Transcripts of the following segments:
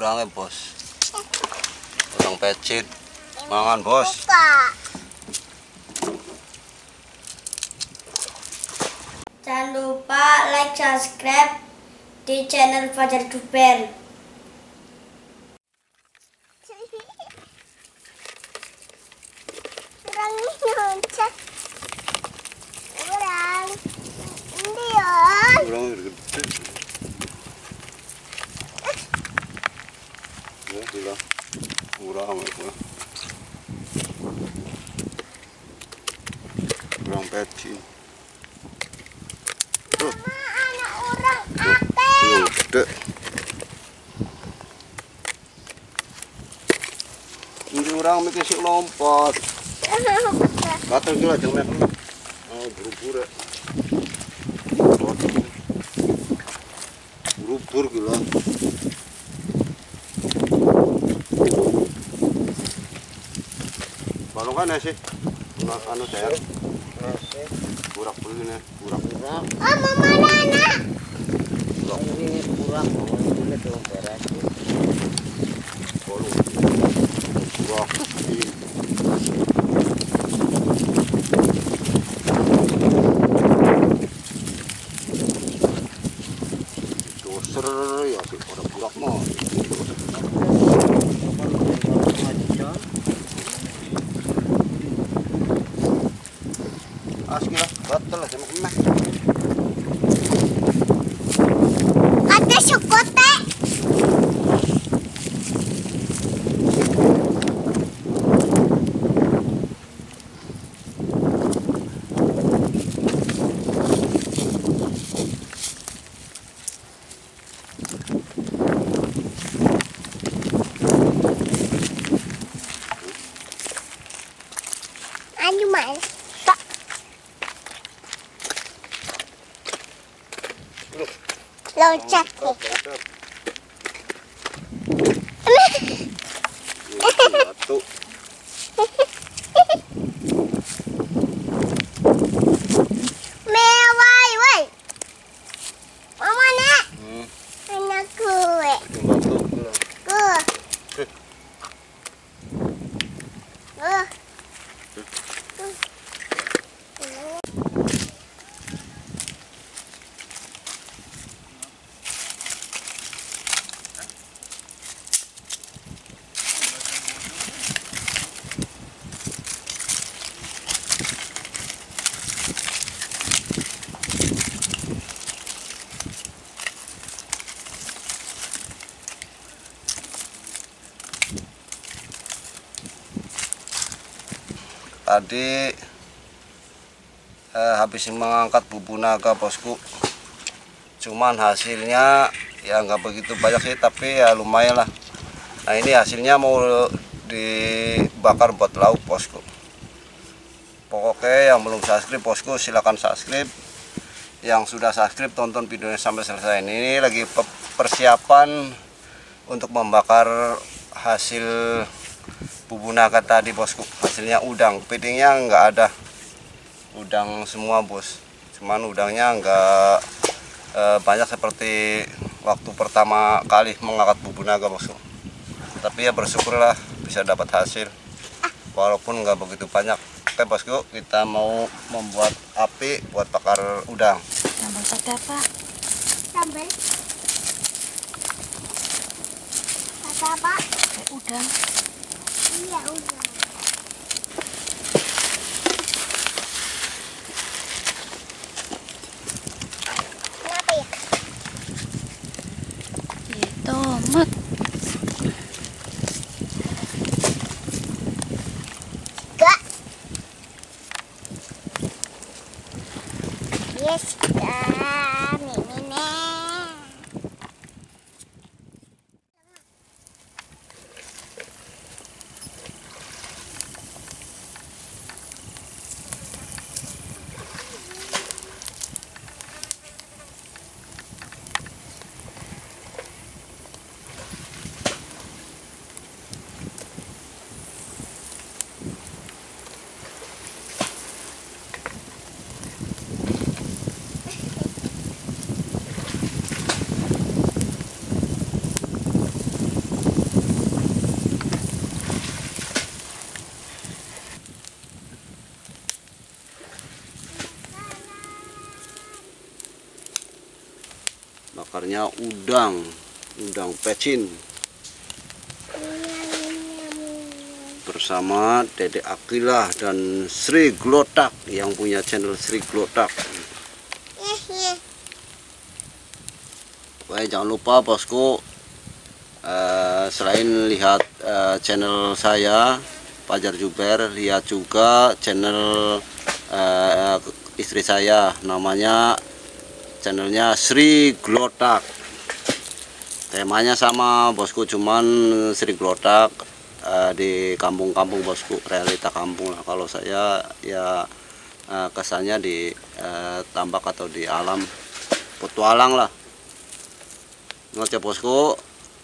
urangnya bos. Urang pecit. Mangan bos. Jangan lupa like, subscribe di channel Fajar Duper. Urang nyuncak. Urang. Ini ya. Urang gede. Ya, gila. Urang itu. Urang pecit. Mama, anak urang akeh. Gede. Ini urang mikir sik lompat. Katel gila jangan makan. Oh, buru-buru. Buru-buru gila. Balong kan sih? Anu sayang. Burak dulu nih, burak. Oh, mama Nana. Ini kurang, ini tuh beres. Bolong. Wah, ini. Doser ya, orang burak mah. Asli lah, batal lah sama kemah. Kata sukote. Anu mal. Loncat. Satu. Mewah, woi. Mama nak. Anak gue. Gue. Tadi habis mengangkat bubu naga bosku, cuman hasilnya ya nggak begitu banyak sih, tapi ya lumayan lah. Nah ini hasilnya mau dibakar buat lauk bosku. Pokoknya yang belum subscribe bosku silahkan subscribe, yang sudah subscribe tonton videonya sampai selesai. Ini lagi persiapan untuk membakar hasil bubu naga tadi bosku. Hasilnya udang, pitingnya nggak ada, udang semua bos, cuman udangnya nggak banyak seperti waktu pertama kali mengangkat bubu naga bosku. Tapi ya bersyukurlah bisa dapat hasil walaupun nggak begitu banyak. Oke bosku, kita mau membuat api buat bakar udang. Sambal pakai apa? Sambal. Kata apa? Pakai udang. Iya, udah. Kenapa ya? Tomat. Gak. Yes, gak. Mimine. Bakarnya udang pecin bersama Dede Akilah dan Sri Glotak yang punya channel Sri Glotak. Pokoknya jangan lupa bosku, selain lihat channel saya Fajar Juber, lihat juga channel istri saya, namanya channelnya Sri Glotak. Temanya sama bosku, cuman Sri Glotak di kampung-kampung bosku, realita kampung lah. Kalau saya ya kesannya di tambak atau di alam petualang lah. Ngoce bosku,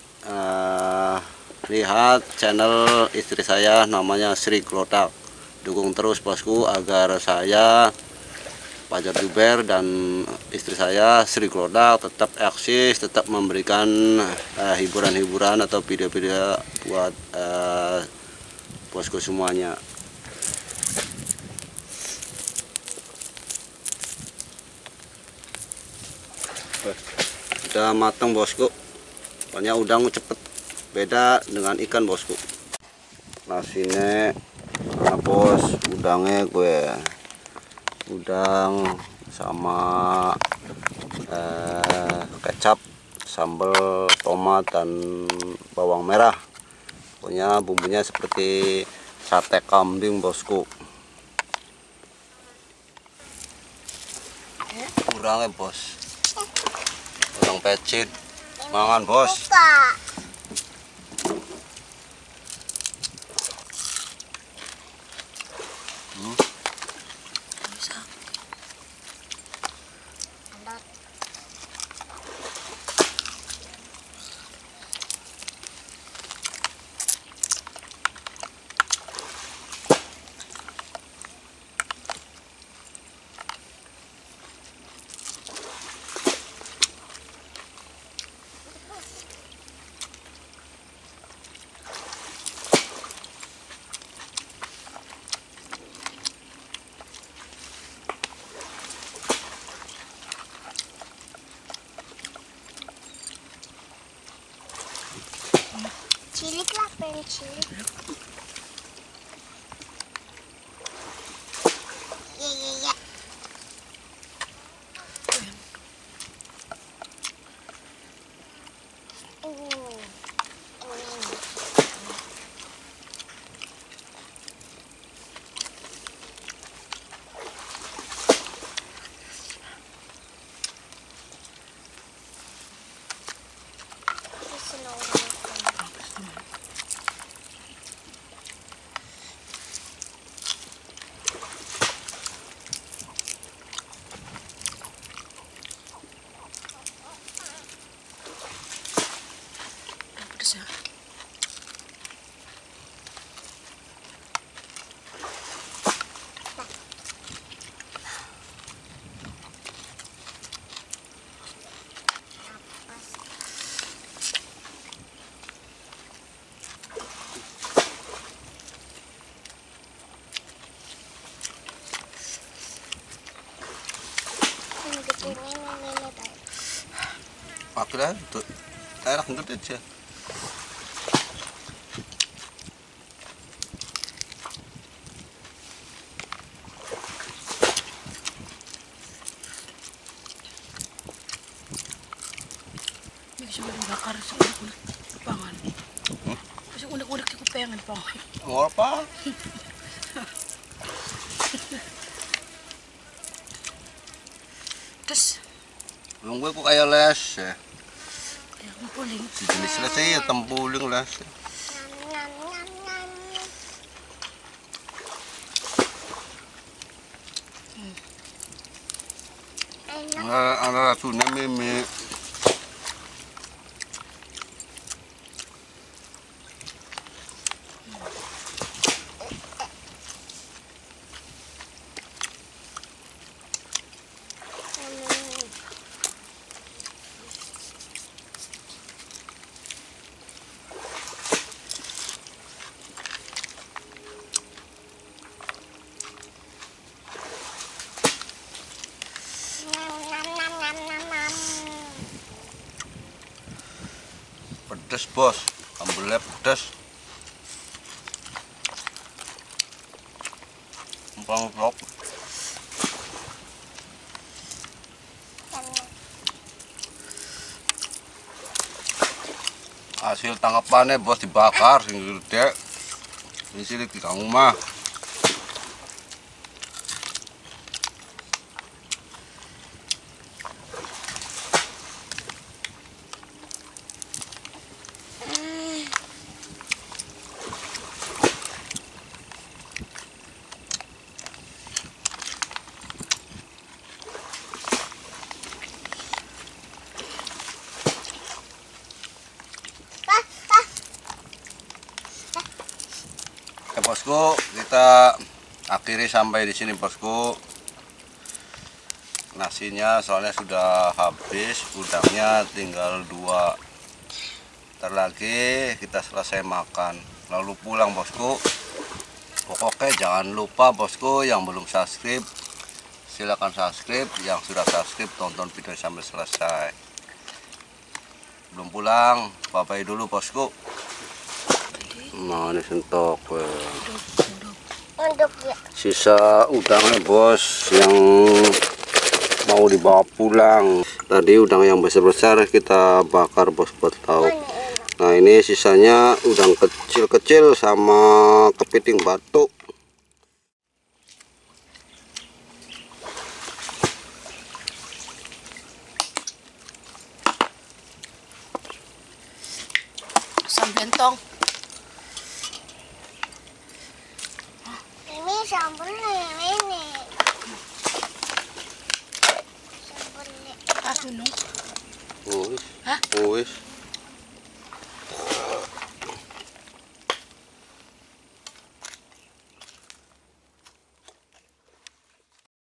lihat channel istri saya namanya Sri Glotak. Dukung terus bosku agar saya Fajar Juber dan istri saya Sri Glotak tetap eksis, tetap memberikan hiburan-hiburan atau video-video buat bosku semuanya. Udah matang bosku, pokoknya udang cepet, beda dengan ikan bosku. Nasinya nah bos, udangnya gue udang sama kecap, sambal, tomat dan bawang merah. Pokoknya bumbunya seperti sate kambing bosku. Udangnya bos, udang pecin, mangan bos. Cilik lah, pengen cilik. Iya. Akhirnya tuh enak gede aja. Bisa bakar unek-unek pangan. Bisa unek-unek di kupengan pangan. Mau apa? Terus Gue kok kayak les ya. kayak ngumpulin. Jenis les ya tempuling les. Ada racunnya Mimi. pedes bos, sambelnya pedes. Empang-empang. Hasil tangkapannya bos dibakar sing gede. Ini silik di kamu mah. Ya bosku, kita akhiri sampai di sini bosku. Nasinya soalnya sudah habis, udangnya tinggal 2. Ntar lagi kita selesai makan, lalu pulang bosku. Pokoknya jangan lupa bosku, yang belum subscribe silakan subscribe, yang sudah subscribe tonton video sampai selesai. Belum pulang, bye-bye dulu bosku. Nah ini sentok Untuk ya. sisa udangnya bos yang mau dibawa pulang. Tadi udang yang besar-besar kita bakar bos buat lauk. Nah ini sisanya udang kecil-kecil sama kepiting batu. Asam bentong. Ini sambelnya ini. Sambelnya. Asunong. Wis. Hah? Wis.